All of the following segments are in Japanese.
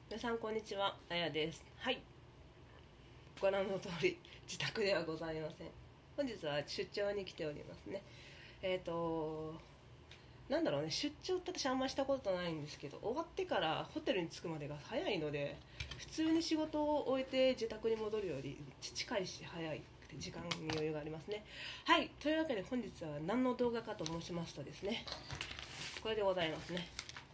皆さんこんにちは、あやです。はい、ご覧の通り自宅ではございません。本日は出張に来ておりますね。なんだろうね、出張って私あんましたことないんですけど、終わってからホテルに着くまでが早いので、普通に仕事を終えて自宅に戻るより近いし早い時間に余裕がありますね。はい、というわけで本日は何の動画かと申しますとですね、これでございますね。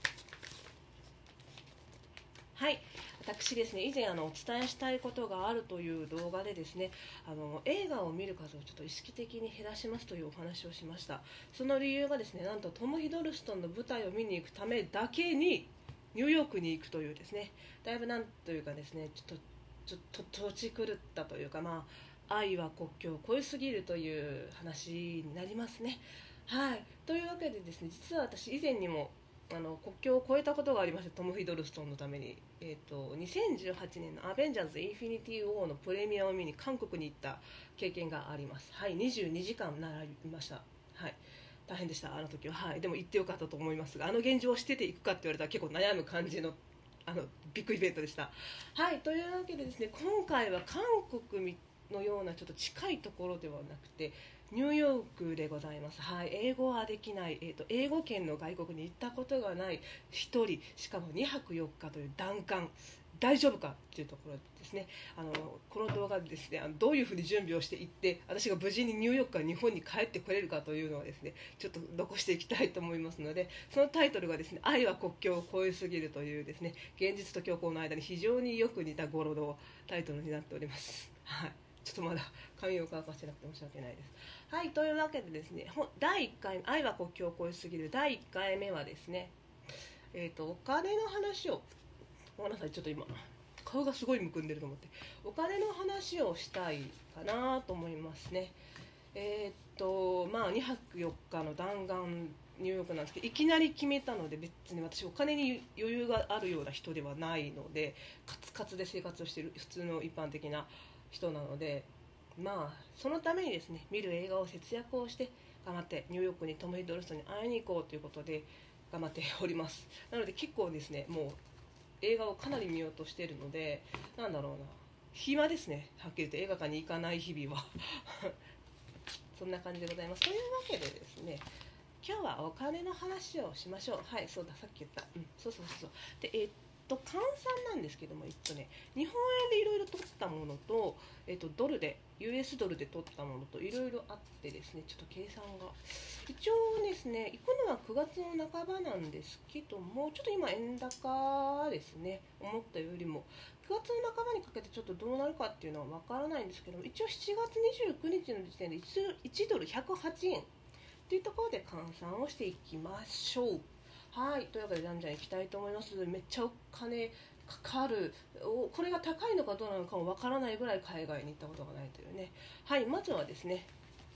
はい、私ですね、以前お伝えしたいことがあるという動画でですね、映画を見る数をちょっと意識的に減らしますというお話をしました。その理由がですね、なんとトム・ヒドルストンの舞台を見に行くためだけにニューヨークに行くというですね、だいぶなんというかですね、ちょっと土地狂ったというか、愛は国境を越えすぎるという話になりますね。はい、というわけでですね、実は私以前にも国境を越えたことがありまして、トム・ヒドルストンのために、2018年の「アベンジャーズ・インフィニティ・ウォー」のプレミアを見に韓国に行った経験があります。はい、22時間並びました。はい、大変でした、あの時は。はい、でも行ってよかったと思いますが、現状をしてていくかって言われたら結構悩む感じのビッグイベントでした。はい、というわけでですね、今回は韓国のようなちょっと近いところではなくてニューヨークでございます。はい、英語はできない、英語圏の外国に行ったことがない1人、しかも2泊4日という弾丸、大丈夫かっていうところですね。この動画でですね、どういうふうに準備をしていって私が無事にニューヨークから日本に帰ってこれるかというのをですね、ちょっと残していきたいと思いますので、そのタイトルがですね、愛は国境を越えすぎるというですね、現実と虚構の間に非常によく似た語呂のタイトルになっております。はい、ちょっとまだ髪を乾かしてなくて申し訳ないです。はい、というわけでですね、第1回愛は国境を越えすぎる第1回目はですね、お金の話を、ごめんなさい、ちょっと今顔がすごいむくんでると思って、お金の話をしたいかなと思いますね。2泊4日の弾丸ニューヨークなんですけど、いきなり決めたので、別に私お金に余裕があるような人ではないので、カツカツで生活をしている普通の一般的な人なので、そのためにですね、見る映画を節約をして頑張ってニューヨークにトム・ヒドルストンに会いに行こうということで頑張っております。なので結構ですね、もう映画をかなり見ようとしているので、なんだろうな、暇ですね、はっきり言って映画館に行かない日々はそんな感じでございます。というわけでですね、今日はお金の話をしましょう。はい、そうだ、さっき言った、そうで、換算なんですけども、日本円でいろいろ取ったものと、ドルで US ドルで取ったものといろいろあってですね、ちょっと計算が一応ですね、行くのは9月の半ばなんですけども、ちょっと今円高ですね、思ったよりも9月の半ばにかけてちょっとどうなるかっていうのはわからないんですけども、一応7月29日の時点で 1ドル108円というところで換算をしていきましょう。はい、というわけでじゃんじゃんいきたいと思います。めっちゃお金かかる、これが高いのかどうなのかもわからないぐらい海外に行ったことがないというね。はい、まずはですね、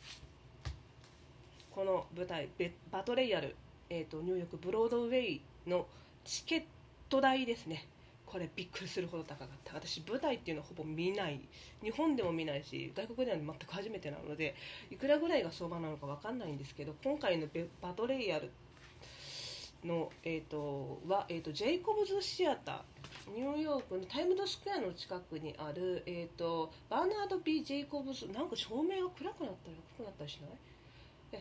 この舞台バトレイヤル、ニューヨークブロードウェイのチケット代ですね。これびっくりするほど高かった。私舞台っていうのはほぼ見ない、日本でも見ないし外国では全く初めてなので、いくらぐらいが相場なのか分かんないんですけど、今回のバトレイヤルの、ジェイコブズシアター、ニューヨークのタイムズスクエアの近くにある、バーナード・ B・ ジェイコブズ、なんか照明が暗くなったり明るくなったりしない、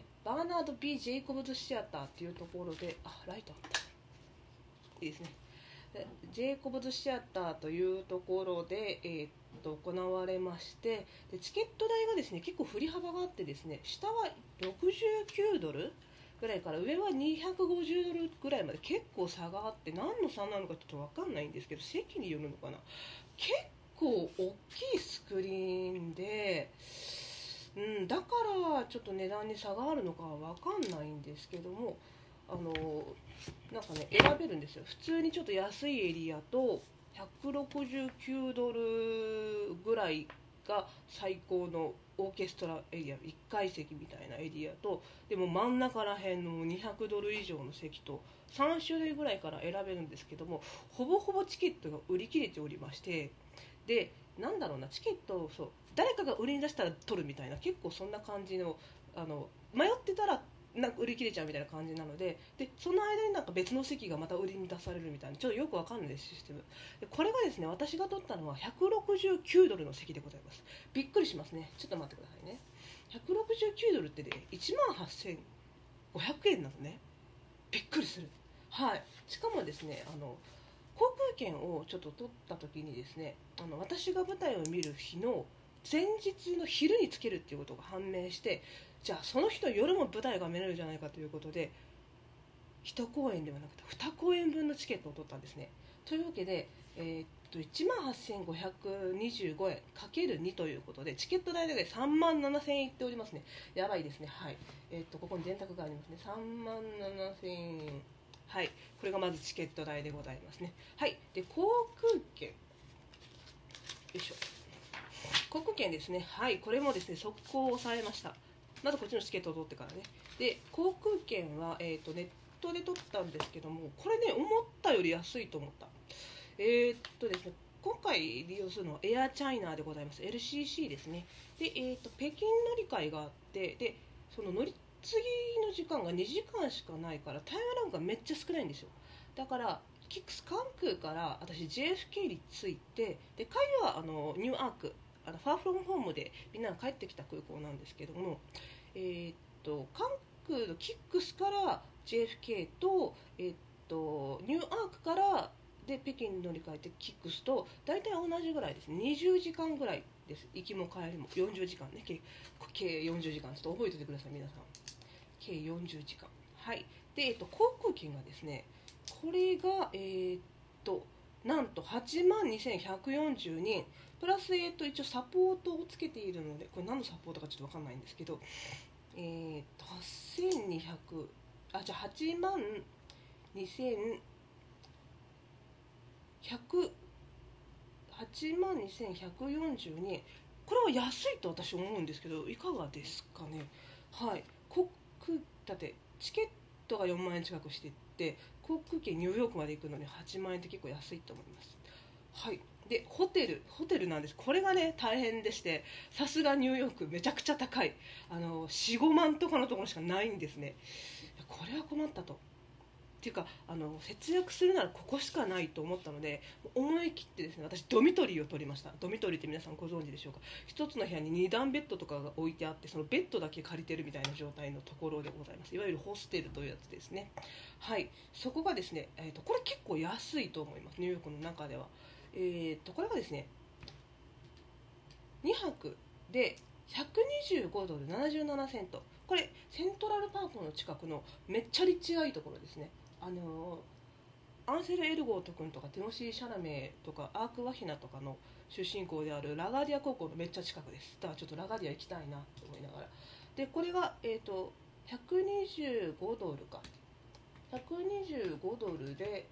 バーナード・ B・ ジェイコブズシアターっていうところで、ライトあった、いいですね。でジェイコブズシアターというところで、行われまして、でチケット代がですね結構振り幅があってですね、下は69ドルぐらいから上は250ドルぐらいまで結構差があって、何の差なのかちょっと分かんないんですけど、席によるのかな、結構大きいスクリーンで、だからちょっと値段に差があるのかは分かんないんですけども、なんかね選べるんですよ。普通にちょっと安いエリアと169ドルぐらいが最高のオーケストラエリア1階席みたいなエリアと、でも真ん中ら辺の200ドル以上の席と3種類ぐらいから選べるんですけども、ほぼほぼチケットが売り切れておりまして、でなんだろうな、チケットを誰かが売りに出したら取るみたいな、結構そんな感じの、迷ってたらなんか売り切れちゃうみたいな感じなので、その間になんか別の席がまた売りに出されるみたいな、ちょっとよくわかんないシステムで、これがですね、私が取ったのは169ドルの席でございます。びっくりしますね。ちょっと待ってくださいね。169ドルってね、18,500円なのね。びっくりする。はい。しかもですね、航空券をちょっと取った時にですね、私が舞台を見る日の前日の昼につけるっていうことが判明して、じゃあその日の夜も舞台が見れるじゃないかということで、1公演ではなくて2公演分のチケットを取ったんですね。というわけで、18,525円 ×2 ということで、チケット代だけで37,000円いっておりますね。やばいですね。はい。ここに電卓がありますね。37,000円。はい。これがまずチケット代でございますね。はい。で、航空券。よいしょ。航空券ですね。はい。これもですね、速攻を抑えました。まずこっちのチケットを取ってからね。で、航空券は、ネットで取ったんですけども、これね、思ったより安いと思った。ですね、今回利用するのはエアチャイナでございます。 LCC ですね。で、北京乗り換えがあって、でその乗り継ぎの時間が2時間しかないから、タイムラグがめっちゃ少ないんですよ。だからキックス関空から私 JFK に着いて、で帰りはニューアーク、ファーフロムホームでみんなが帰ってきた空港なんですけども、関空のキックスから JFK と、ニューアークからで北京に乗り換えてキックスと大体同じぐらいですね。20時間ぐらいです。行きも帰りも40時間ね。計40時間、ちょっと覚えておいてください皆さん。計40時間。はい。で、航空券がですね、これがなんと82,142円プラス、一応サポートをつけているので、これ何のサポートかちょっと分かんないんですけど、8200、じゃあ8万2100 8万2142円。これは安いと私思うんですけど、いかがですかね。はい。だってチケットが4万円近くしていって、航空券ニューヨークまで行くのに8万円って結構安いと思います。はい。で、ホテルなんです。これがね大変でして、さすがニューヨークめちゃくちゃ高い、4、5万とかのところしかないんですね。これは困ったと。っていうか、節約するならここしかないと思ったので、思い切ってですね、私ドミトリーを取りました。ドミトリーって皆さんご存知でしょうか。一つの部屋に2段ベッドとかが置いてあって、そのベッドだけ借りてるみたいな状態のところでございます。いわゆるホステルというやつですね。はい。そこがですね、これ結構安いと思います、ニューヨークの中では。これがですね、2泊で125ドル77セント。これセントラルパークの近くのめっちゃ立地がいいところですね。アンセル・エルゴート君とかティモシー・シャラメとかアーク・ワヒナとかの出身校であるラガディア高校のめっちゃ近くです。だからちょっとラガディア行きたいなと思いながら。でこれが、125ドルか、125ドルで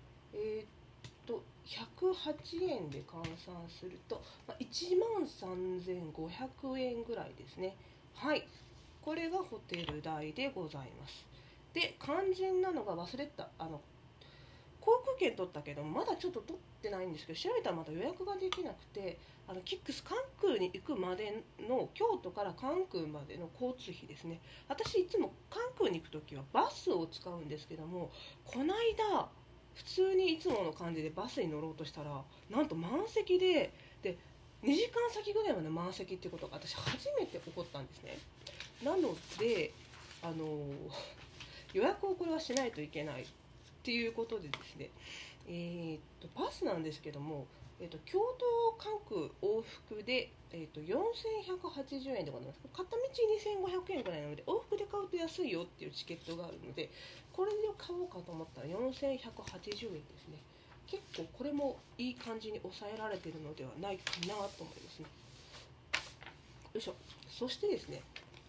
108円で換算すると、13,500円ぐらいですね。はい。これがホテル代でございます。で、肝心なのが忘れた。航空券取ったけどまだちょっと取ってないんですけど、調べたらまだ予約ができなくて、キックス関空に行くまでの、京都から関空までの交通費ですね。私いつも関空に行くときはバスを使うんですけども、この間普通にいつもの感じでバスに乗ろうとしたら、なんと満席で2時間先ぐらいまで満席っていうことが私初めて起こったんですね。なので予約をこれはしないといけないっていうことでですね、バスなんですけども、京都関空往復で、4180円でございます。片道2500円くらいなので、往復で買うと安いよっていうチケットがあるので、これで買おうかと思ったら4180円ですね。結構これもいい感じに抑えられているのではないかなと思いますね。よいしょ。そしてですね、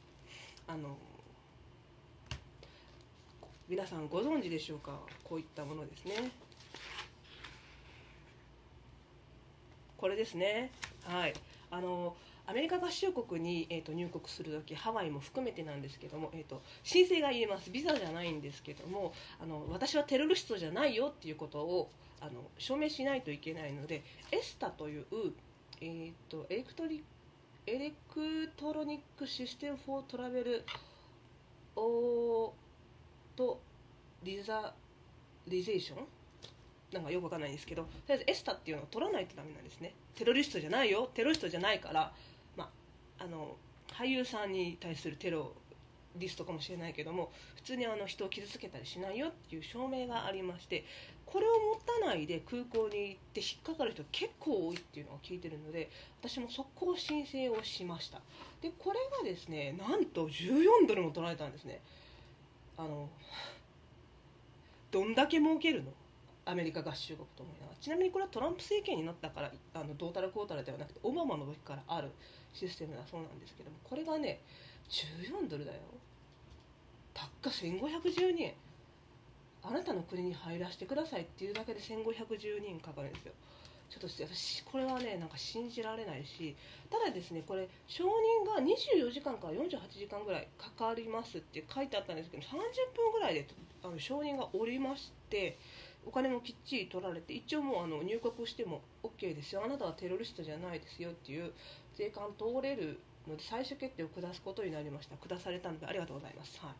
皆さんご存知でしょうか。こういったものですね。これですね。はい。アメリカ合衆国に、入国するとき、ハワイも含めてなんですけども、申請が言えます。ビザじゃないんですけども、私はテロリストじゃないよっていうことを証明しないといけないので、エスタという、エレクトロニックシステムフォートラベルトリザリゼーションなんかよくわかんないんですけど、とりあえずエスタっていうのを取らないとダメなんですね。テロリストじゃないよ、テロリストじゃないから、俳優さんに対するテロリストかもしれないけども、普通に人を傷つけたりしないよっていう証明がありまして、これを持たないで空港に行って引っかかる人結構多いっていうのを聞いてるので、私も速攻申請をしました。でこれがですね、なんと14ドルも取られたんですね。どんだけ儲けるのアメリカ合衆国と思いながら。ちなみにこれはトランプ政権になったからどうたらこうたらではなくて、オバマの時からあるシステムだそうなんですけども、これがね14ドルだよ。たっか1512円。あなたの国に入らせてくださいっていうだけで1512円かかるんですよ。ちょっと私これはねなんか信じられないし、ただですね、これ承認が24時間から48時間ぐらいかかりますって書いてあったんですけど、30分ぐらいで承認が下りまして、お金もきっちり取られて、一応もう入国しても OK ですよ、あなたはテロリストじゃないですよっていう税関通れるので最終決定を下すことになりました。下されたのでありがとうございます。はい、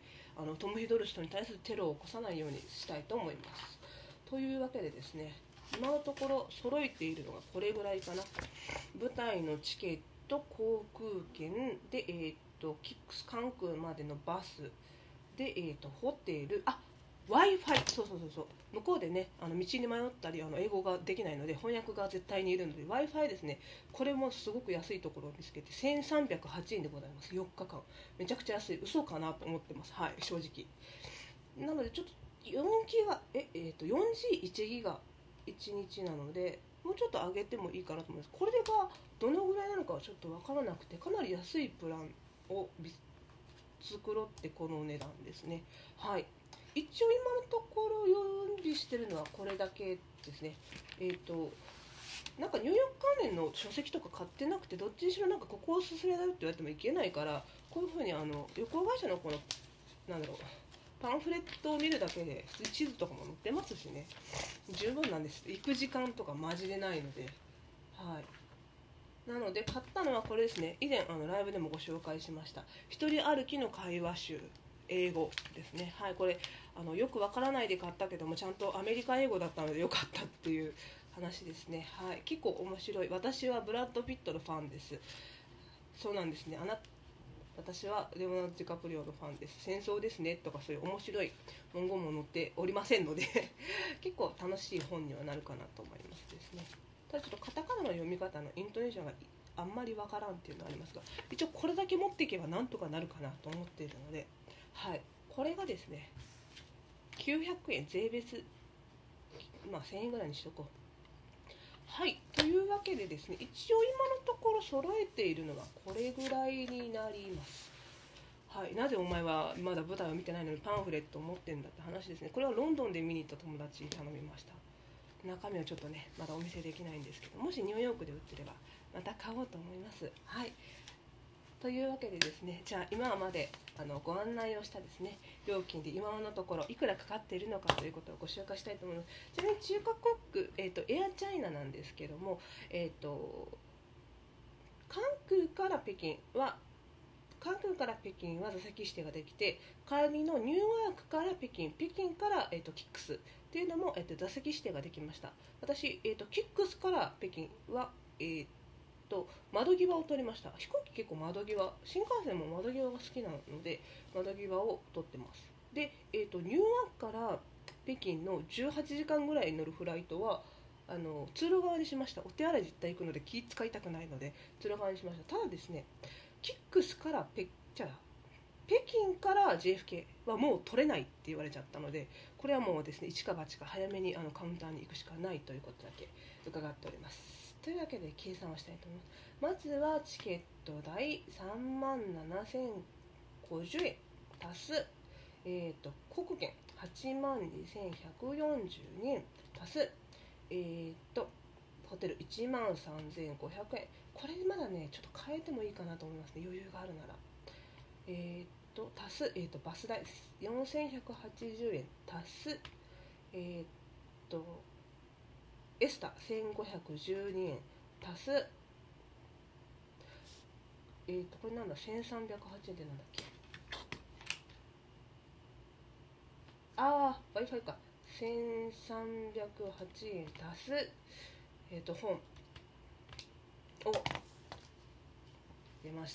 トム・ヒドルストに対するテロを起こさないようにしたいと思います。というわけでですね、今のところ揃えているのがこれぐらいかな。舞台のチケット、航空券で、キックス関空までのバスで、ホテル、Wi-Fi、そう向こうでね道に迷ったり英語ができないので翻訳が絶対にいるので Wi-Fi ですね。これもすごく安いところを見つけて1308円でございます。4日間めちゃくちゃ安い。嘘かなと思ってます。はい、正直。なのでちょっと4ギガ4G1 ギガ1日なので、もうちょっと上げてもいいかなと思います。これがどのぐらいなのかはちょっと分からなくて、かなり安いプランを作ろうってこの値段ですね。はい、一応今のところ用意してるのはこれだけですね。なんかニューヨーク関連の書籍とか買ってなくて、どっちにしろなんかここを進めないって言われてもいけないから、こういうふうに旅行会社のこのなんだろうパンフレットを見るだけで地図とかも載ってますしね、十分なんです。行く時間とかマジでないので。はい、なので買ったのはこれですね。以前ライブでもご紹介しました一人歩きの会話集、英語ですね。はい、これよくわからないで買ったけども、ちゃんとアメリカ英語だったのでよかったっていう話ですね。はい、結構面白い。私はブラッド・ピットのファンです。そうなんですね。私はレオナルド・ディカプリオのファンです。戦争ですねとかそういう面白い文言も載っておりませんので結構楽しい本にはなるかなと思いますですね。ただちょっとカタカナの読み方のイントネーションがあんまりわからんっていうのがありますが、一応これだけ持っていけばなんとかなるかなと思っているので、はい、これがですね900円税別、1000円ぐらいにしとこう。はい、というわけでですね、一応今のところ揃えているのはこれぐらいになります。はい、なぜお前はまだ舞台を見てないのにパンフレットを持ってるんだって話ですね。これはロンドンで見に行った友達に頼みました。中身はちょっとねまだお見せできないんですけど、もしニューヨークで売ってればまた買おうと思います。はい、というわけでですね、じゃあ今までご案内をしたですね料金で今のところいくらかかっているのかということをご紹介したいと思います。ちなみに中華航空、エアチャイナなんですけども、関空から北京は座席指定ができて、帰りのニューヨークから北京から、キックスっていうのも、座席指定ができました。私、キックスから北京は、窓際を取りました。飛行機結構窓際、新幹線も窓際が好きなので窓際を取ってます。で、ニューヨークから北京の18時間ぐらいに乗るフライトは通路側にしました。お手洗い絶対行くので気使いたくないので通路側にしました。ただですね、キックスから北京から JFK はもう取れないって言われちゃったので、これはもうですね一か八か早めにカウンターに行くしかないということだけ伺っております。というわけで計算をしたいと思います。まずはチケット代3万7050円足す、航空券8万2142円足す、ホテル1万3500円。これまだねちょっと変えてもいいかなと思いますね、余裕があるなら。足す、バス代4180円足す、エスタ1512円足す、これなんだ1308円ってなんだっけ、 Wi-Fi か。1308円足す本を出ました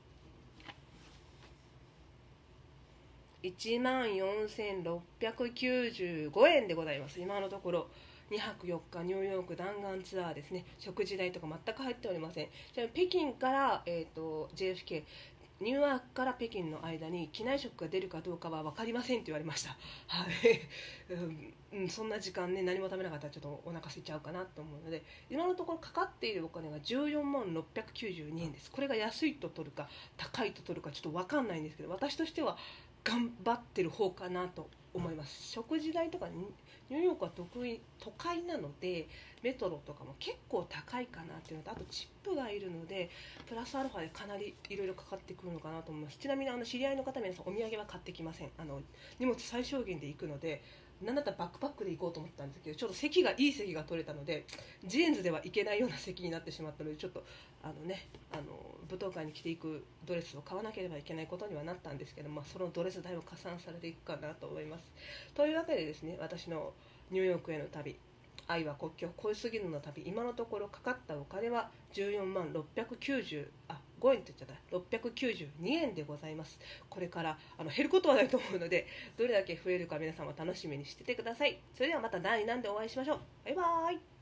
。14,695円でございます。今のところ2泊4日ニューヨーク弾丸ツアーですね。食事代とか全く入っておりません。ちなみに北京から、JFK ニューヨークから北京の間に機内食が出るかどうかは分かりませんと言われました。はい、そんな時間ね、何も食べなかったらちょっとお腹空いちゃうかなと思うので、今のところかかっているお金が14万692円です。これが安いと取るか高いと取るかちょっと分かんないんですけど、私としては頑張ってる方かなと思います。食事代とかニューヨークは都会なのでメトロとかも結構高いかなっていうのと、あとチップがいるのでプラスアルファでかなりいろいろかかってくるのかなと思います。ちなみに知り合いの方、皆さんお土産は買ってきません。荷物最小限で行くので、なんだったらバックパックで行こうと思ったんですけど、ちょっといい席が取れたのでジーンズでは行けないような席になってしまったので、ちょっと舞踏会に着ていくドレスを買わなければいけないことにはなったんですけど、そのドレス代も加算されていくかなと思います。というわけでですね、私のニューヨークへの旅、愛は国境を越えすぎるの旅、今のところかかったお金は14万695円と言っちゃった692円でございます。これから減ることはないと思うので、どれだけ増えるか皆さんは楽しみにしててください。それではまた第2弾でお会いしましょう。バイバーイ。